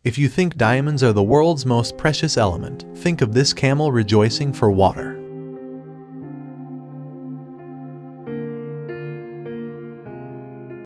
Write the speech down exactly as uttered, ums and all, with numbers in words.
If you think diamonds are the world's most precious element, think of this camel rejoicing for water.